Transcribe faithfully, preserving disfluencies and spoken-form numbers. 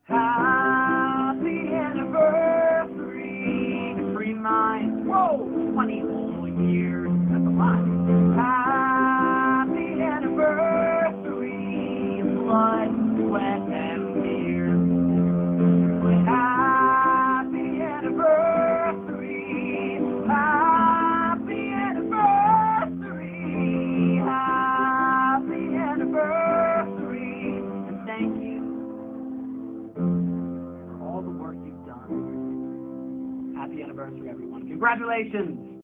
Happy anniversary, free mind. Whoa, twenty whole years. That's a lot. Happy anniversary, blood, sweat, and tears. Happy anniversary, happy anniversary, happy anniversary, and thank you for all the work you've done. Happy anniversary, everyone. Congratulations.